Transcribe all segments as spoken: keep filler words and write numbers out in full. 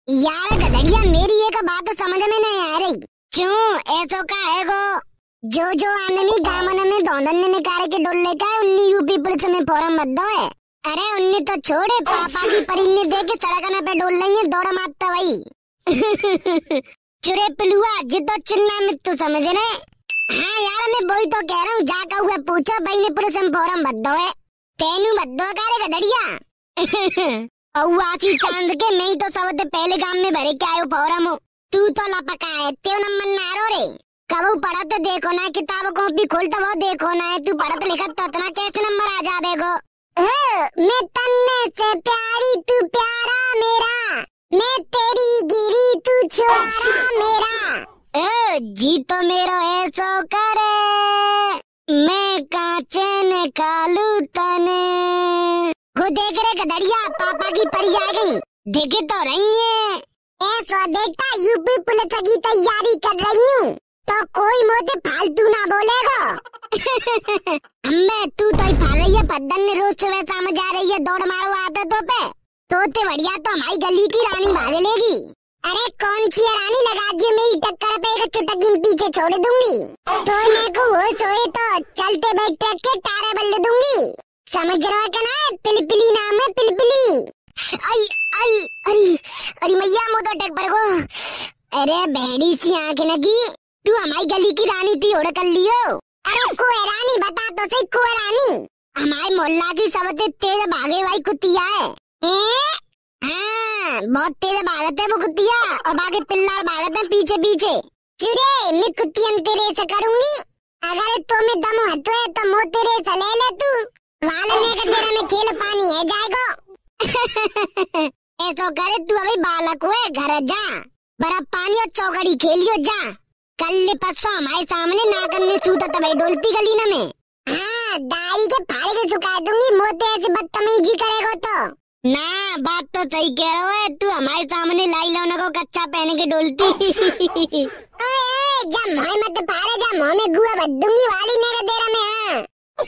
यार गधड़िया, मेरी एक बात समझ में नहीं आ रही। क्यों ऐसा का है गो? जो जो आदमी गामन में दौंदन ने निकाल के डोल लेका है उन्नी यूपी पुलिस में फॉर्म मत दो है। अरे उन्नी तो छोड़े, पापा की परिन्नी दे के सड़क पे डोल रही है, दौड़ मारता भाई। चुरे पिलुआ जितो चिन्ना में तू समझ रहे। हाँ यार, मैं वही तो कह रहा हूँ, जाकर हुआ पूछो भाई ने पुलिस में फॉर्म मत दो है। तेनू मत दो का गधड़िया। और आसी चांद के मैं तो सबसे पहले गांव में भरे के आयो फॉर्म। तू तो लपका है, तेरे नंबर नारो रे। कबू पढ़त देखो ना, किताब कॉपी खोलता वो देखो ना, तू पढ़त लिखत तो इतना कैसे नंबर आ जा देगो। मैं तन्ने से प्यारी तू प्यारा मेरा, मैं तेरी गिरी तू छोरा मेरा। ए, जी तो मेरो ऐसो करे, मैं कांचे ने कालू तने। वो देख रहे गधड़िया, पापा की परी आ गई, देखे तो रही है। ऐसा बेटा, यूपी पुलिस की तैयारी कर रही हूँ, तो कोई मोटे फालतू ना बोलेगा। अम्मे तू तो ही फाल रही है, पद्दन ने रोज सुबह शाम जा रही है, दौड़ मारो आते तो पे तोते बढ़िया तो हमारी गली की रानी भाग लेगी। अरे कौन सी रानी, लगा दी मेरी टक्कर पे एक चुटकी पीछे छोड़ दूंगी। तो मेरे को वो सोए तो चलते बैठे के टारे बल्ले दूंगी, समझ रहा का ना? पिलपिली नाम है, पिलपिली। आई आई अरे अरे मैया मोटो टेक पर को। अरे भेड़ी सी आंख लगी, तू हमारी गली की रानी थी, ओढ़ कर लियो। अरे कोई रानी बता तो सही, कोई रानी? हमारे मोहल्ला की सबसे तेज भागे वाली कुतिया है। हाँ, बहुत तेज भागते है वो कुतिया, और बाकी पिल्ला भागते हैं पीछे पीछे। चुरे, मैं कुतियन तेरे से करूंगी, अगर तो में दम हतो है तो मो तेरे से ले ले तू। वालने का तेरा में खेल पानी है जाएगा। ऐसा करे, तू अभी बालक हुए, घर जा, बर्फ पानी और चौकड़ी खेलियो जा। कल परसों हमारे सामने नागन ने सूता तब डोलती गली न में। हाँ, दाई के फाड़ के चुका दूंगी, मोते ऐसे बदतमीजी करेगा तो। ना, बात तो सही कह रहा है, तू हमारे सामने लाई लौना को कच्चा पहन के डोलती। ओए जा मोह मत फाड़े, जा मोह में गुआ भर दूंगी वाली ने का तेरा में। हाँ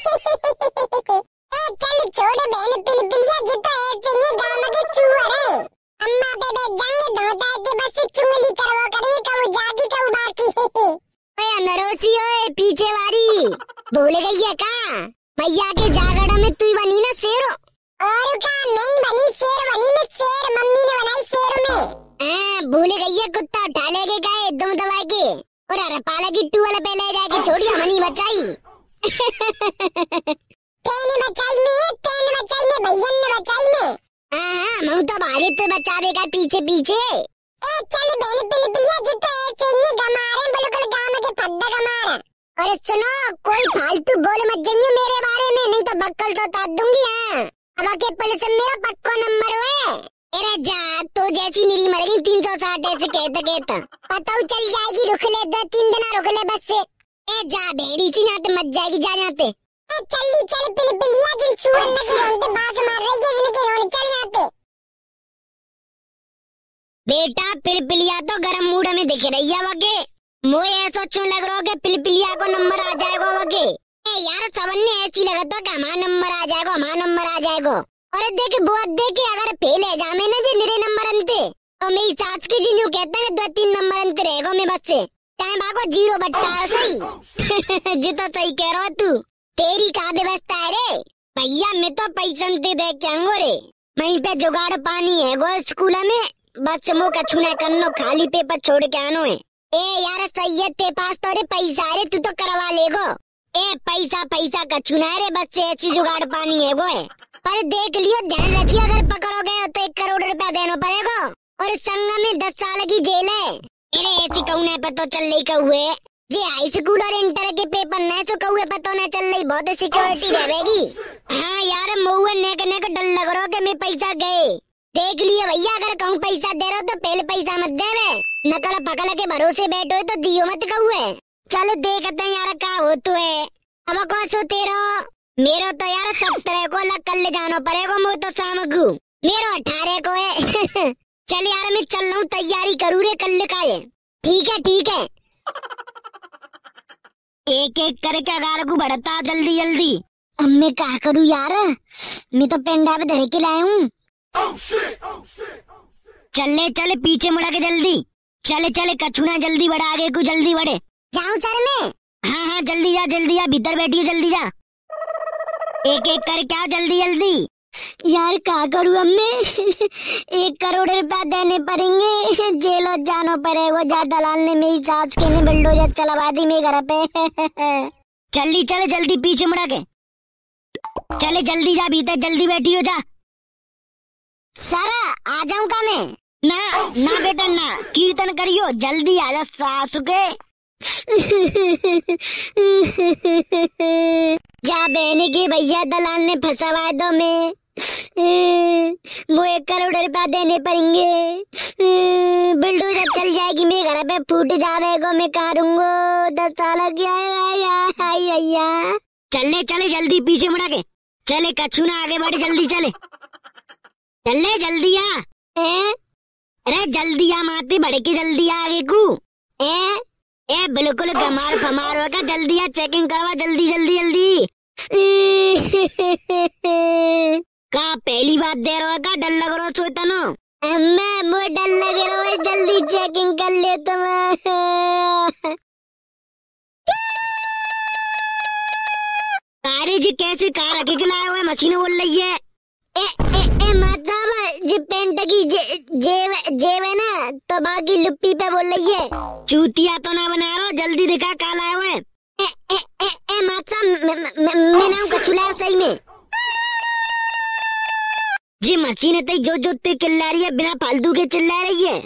ए चल छोड़ बहन पिलपिलिया, जितो ऐसे ही गांव के चूहे है। अम्मा पे बैठ जाएंगे, धोता है बस चुंगली करवा करेंगे, कब जागी कब बाकी। ओए नरोसी, ओए पीछे वाली भूल गई है का? भैया के जागरण में तू बनी ना शेर। और का नहीं बनी शेर, बनी मैं शेर, मम्मी ने बनाई शेर में। हाँ, भूल गई है, कुत्ता उठा लेके गए दुम दबा के, और अरे पाला की टू वाले पे ले जाके छोड़ी, हमनी बचाई। तेने बचाई में, तेने बचाई में, भैया ने बचाई में। हाँ हाँ, मैं तो भागे तो बचावे का पीछे पीछे। ए चल बहन पिलपिलिया, जितो ऐसे ही गमारे बिल्कुल गांव के फद्दा गमार। अरे सुनो, कोई फालतू बोल मत जाइए मेरे बारे में, नहीं तो बक्कल तो ताद दूंगी। हाँ, अब के पुलिस में मेरा पक्का नंबर हुए। अरे जा, तो जैसी निरी मरेगी तीन सौ साठ ऐसे कहते कहते पता चल जाएगी, रुक ले दो तीन दिन रुक ले बस से। ए जा भेड़ी सी, नाते मत जाएगी, जा यहाँ पे। ए चल चल पिलपिलिया, जिन सुअर लगी रोंते बाज मार रही है, इनके रोने चल यहाँ पे। बेटा पिलपिलिया तो गरम मूड में दिख रही है वगे, मोए ऐसा क्यों लग रहा हो कि पिलपिलिया को नंबर आ जाएगा वगे। ए यार, सबन ने ऐसी लगा तो कि हमारा नंबर आ जाएगा, हमारा नंबर आ जाएगा। और देख बहुत देखे, अगर फेल है जामे ना जी मेरे नंबर अंते, तो मेरी सास की जी न्यू कहता है दो तीन नंबर अंत रहेगा मैं बस से टाइम भागो जीरो बट्टा सही। जी तो सही कह रहा तू, तेरी का व्यवस्था है रे भैया, मैं तो पैसा दे दे के आऊंगो रे, वहीं पे जुगाड़ पानी है गो स्कूल में, बस मो कछुना करनो, खाली पेपर छोड़ के आनो है। ए यार सही है, ते पास तो रे पैसा रे, तू तो करवा लेगो। ए पैसा पैसा कछुना रे, बस से ऐसी जुगाड़ पानी है वो है। पर देख लियो, ध्यान रखियो, अगर पकड़ोगे तो एक करोड़ रुपया देना पड़ेगा, और संग में दस साल की जेल है। अरे ऐसी कहूने पे तो चल रही कहुए जी, हाई स्कूल और इंटर के पेपर न तो कहुए पता न चल रही, बहुत सिक्योरिटी रहेगी। हाँ यार, मुँह नेक नेक डर लग रहा कि मैं पैसा गए। देख लियो भैया, अगर कहूँ पैसा दे रहा तो पहले पैसा मत देवे, नकल पकड़ के भरोसे बैठो तो दियो मत कहुए। चलो देखते हैं यार का हो तो है। अब कौन सो तेरा मेरो तो यार सत्रह को लग कर ले जाना पड़ेगा, मुझे तो शाम को मेरो अठारह को है। चल यार मैं चल रहा हूँ, तैयारी करूँ रे कल का है। ठीक है ठीक है, एक एक करके अगार को बढ़ता जल्दी जल्दी। अब मैं क्या करूँ यार, मैं तो पेंडा पे धर के लाया हूँ। चले चले पीछे मुड़ा के जल्दी, चले चले कछुना जल्दी बढ़ा, आगे को जल्दी बढ़े। जाऊं सर मैं? हाँ हाँ जल्दी जा जल्दी जा, भीतर बैठी हो जल्दी जा, एक एक कर क्या जल्दी जल्दी। यार क्या करूँ अब मैं, एक करोड़ रुपया देने पड़ेंगे, जेल जानो पड़ेगा, जा दलाल ने मेरी सास के ने बुलडोजर चलवा दी मेरे घर पे। जल्दी चले जल्दी पीछे मुड़ा के, चले जल्दी जा, भीतर जल्दी बैठी हो जा। सर आ जाऊं का मैं? ना ना बेटा ना, कीर्तन करियो, जल्दी आ जा सासू के। जा बहने के भैया दलाल ने फंसवा दो, मैं वो एक करोड़ रुपया देने पड़ेंगे, बुलडोजर चल जाएगी मेरे घर पे, फूट जाएगा, मैं करूंगा दस साल क्या। चलने चले जल्दी पीछे मुड़ा के, चले कछुना आगे बढ़े, जल्दी चले चलने जल्दी आ। ए? अरे जल्दी आ माते बढ़ के जल्दी आ आगे को। ए? ए बिल्कुल कमार फमार होगा, जल्दी आ, चेकिंग करवा जल्दी जल्दी जल्दी। का पहली बात दे रहा का डर लग रहा सोता नो? मैं मुझे डर लग रहा है, जल्दी चेकिंग कर ले तुम। कारे जी कैसे कार आगे के लाया हुआ है, मशीन बोल रही है। ए ए ए मतलब जी पेंट की जे, जेब जेब है ना, तो बाकी लुप्पी पे बोल रही है। चूतिया तो ना बना रहा, जल्दी दिखा क्या लाया हुआ है। ए ए ए ए मतलब मैं नाम कछु लाया सही में जी, मशीन तई जो जो ते चिल्ला रही है, बिना फालतू के चिल्ला रही है।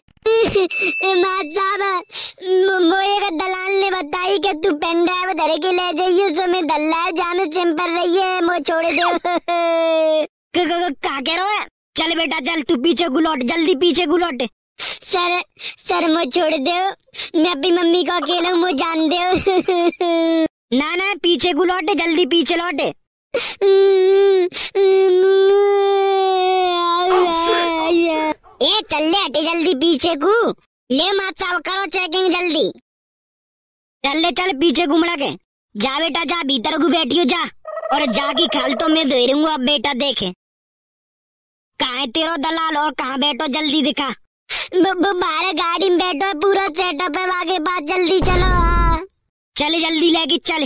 मोए का दलाल ने बताई कि तू पेन ड्राइव धरे के ले जाइए, सो मैं दलाल जाने सिंपल रही है, मो छोड़ दे। क्या कह रहा है? चल बेटा चल, तू पीछे गुलौट, जल्दी पीछे गुलौट। सर सर मुझे छोड़ दो, मैं अपनी मम्मी को अकेला हूँ, मुझे जान दो। ना ना पीछे गुलौट, जल्दी पीछे लौटे। ए चल ले हटे जल्दी पीछे को, ले माता करो चेकिंग जल्दी, चल ले चल पीछे घुमड़ा के जा बेटा, जा भीतर को बैठियो जा, और जाकी खाल तो मैं धो रहूंगा। अब बेटा देखे कहाँ है तेरो दलाल, और कहाँ बैठो जल्दी दिखा। बाहर गाड़ी में बैठो, पूरा सेटअप है, आगे बात जल्दी चलो। चले जल्दी लेके चले।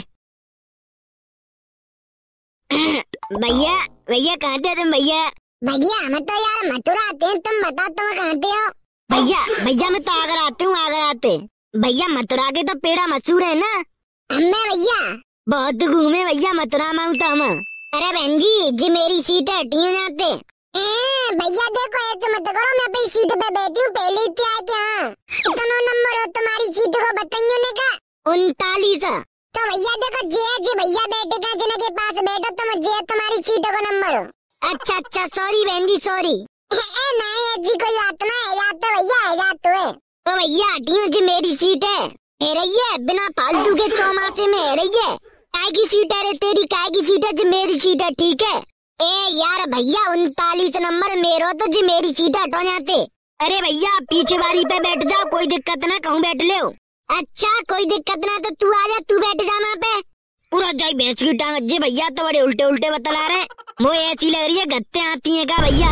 भैया भैया कहाँ थे तुम? भैया भैया हम तो यार मथुरा आते हैं, तुम बता तुम कहाँ थे हो? भैया भैया मैं तो आगर आते हूँ, आगर आते। भैया मथुरा के तो पेड़ा मशहूर है ना। हमें भैया बहुत घूमे भैया मथुरा में तो हम। अरे बहन जी जी मेरी सीट है, हटियो जाते। भैया देखो ऐसे मत करो, मैं अपनी सीट पे बैठी हूँ, पहले ही क्या क्या कितना नंबर हो तुम्हारी सीट को बताइए ने का? उनतालीस। तो भैया देखो जे जे भैया बैठे का जिन के पास बैठो तुम, जे तुम्हारी सीट को नंबर हो। अच्छा अच्छा सॉरी बहन जी सॉरी। नहीं जी कोई बात ना, है तो भैया है तो है। तो भैया हटियो जी मेरी सीट है, है रही है, बिना फालतू के चौमासे में है रही है। काय की सीट है रे तेरी, काय की सीट है जी मेरी सीट है, ठीक है। ए यार भैया उनतालीस नंबर मेरो, तो जी मेरी सीट हटो जाते। अरे भैया पीछे बारी पे बैठ जाओ, कोई दिक्कत ना, कहूँ बैठ ले। अच्छा कोई दिक्कत ना, तो तू आ जा, तू बैठ जा वहाँ पे। पूरा जाई भैंस की टांग जी, भैया तो बड़े उल्टे उल्टे बतला रहे, वो ऐसी लग रही है गत्ते आती है का भैया।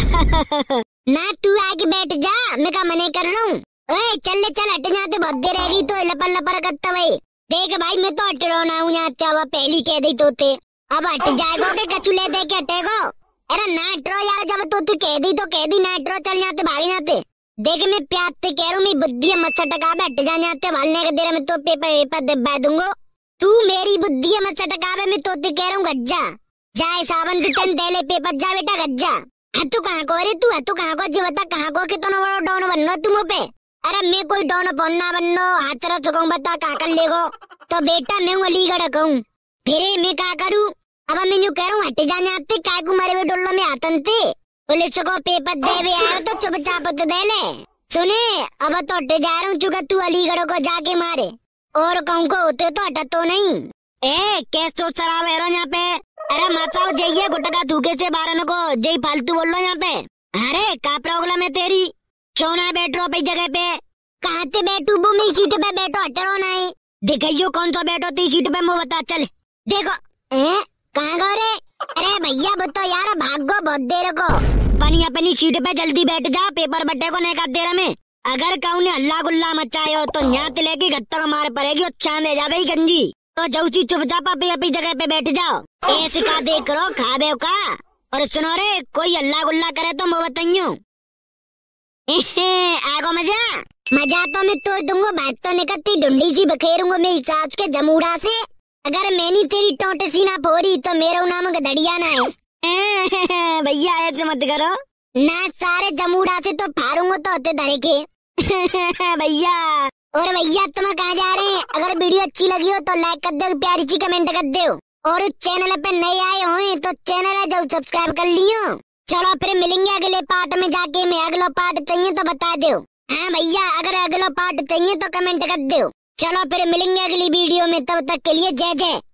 ना तू आके बैठ जा, मैं का मने कर रहा हूँ। ओए चल ले चल, हट जाते, बहुत देर रहेगी तो लपर लपर करता भाई। देख भाई मैं तो हट रहा हूँ यहाँ, पहली कह दी तोते, अब हट जाएगा के कचुले दे के हटेगो। अरे नाइट्रो यार, जब तो तू कह दी तो कह दी, नाइट्रो चल जाते भागी जाते। देख मैं प्यार से कह रहा हूँ, मैं बुद्धि मत टका हट जा जाते, भालने के देर में तो पेपर पेपर दबा दूंगा। तू मेरी बुद्धि मत टका, मैं तो कह रहा हूँ गज्जा जाए सावन तन दे ले पेपर, जा बेटा गज्जा। हाँ तू कहाँ को रे, तू है तू कहाँ को जी बता, कहाँ को कितना बड़ा डॉन बनना तुम पे? अरे मैं कोई डॉन बनना बननो, हाथ रख चुका हूँ, बता कहाँ कर लेगो? तो बेटा मैं अलीगढ़ कहूँ, फिर मैं क्या करूँ? अब मैं यूँ कह रहा हूँ हट जाने आते, काय को मारे हुए डोलो में आतन थे, पुलिस को पेपर दे भी आयो तो चुपचाप तो दे ले। सुने अब तो हटे जा रहा हूँ, चुका तू अलीगढ़ को जाके मारे, और कहूँ को होते तो हटा तो नहीं। ए कैसो शराब है यहाँ पे? अरे माता जाइए गुटका थूके से बारन को, जय फालतू बोल लो यहाँ पे। अरे क्या प्रॉब्लम है तेरी? चौना बैठ रो अपनी जगह पे, कहाँ से बैठू? वो मेरी सीट पे बैठो, हट रो नहीं दिखाइयो कौन सा बैठो तेरी सीट पे, मुँह बता चल। देखो ए कहाँ गो रे? अरे भैया बतो यार, भागो बहुत देर को। अपनी अपनी सीट पे जल्दी बैठ जा, पेपर बट्टे को नहीं कर दे रहा मैं। अगर कहूँ ने हल्ला गुल्ला मचायो तो यहाँ लेके गत्ता मार पड़ेगी और चांद जा भाई गंजी। तो जौसी चुपचाप अपनी अपनी जगह पे बैठ जाओ। ऐसे का देख करो खाबे का। और सुनो रे, कोई हल्ला गुल्ला करे तो मैं बताइयो। आगो मजा मजा तो मैं तोड़ दूंगा, बात तो निकलती ढूंढी सी बखेरूंगा मैं हिसाब के जमूड़ा से। अगर मैंने तेरी टोटे सीना फोड़ी तो मेरा नाम गधड़िया ना है। भैया ऐसे मत करो ना, सारे जमूड़ा से तो फारूंगा तो होते धरे के। भैया और भैया तुम कहाँ जा रहे हैं? अगर वीडियो अच्छी लगी हो तो लाइक कर दो, प्यारी सी कमेंट कर दो। और चैनल पे नए आए हो तो चैनल जरूर सब्सक्राइब कर लियो। चलो फिर मिलेंगे अगले पार्ट में जाके। मैं अगला पार्ट चाहिए तो बता दो। हाँ भैया, अगर अगला पार्ट चाहिए तो कमेंट कर दो। चलो फिर मिलेंगे अगली वीडियो में, तब तक के लिए जय जय।